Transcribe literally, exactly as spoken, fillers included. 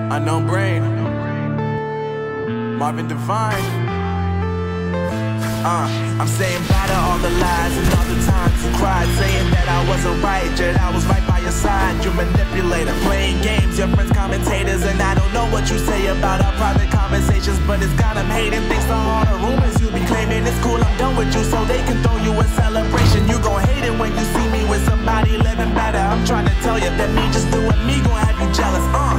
Unknown Brain, Marvin Divine. Uh, I'm saying bye to all the lies and all the times you cried, saying that I wasn't right, yet I was right by your side. You manipulator, playing games, your friends commentators, and I don't know what you say about our private conversations, but it's got them hating. Thanks to all the rumors you be claiming. It's cool, I'm done with you, so they can throw you a celebration. You gon' hate it when you see me with somebody living better. I'm trying to tell you that me just doing me gon' have you jealous. Uh.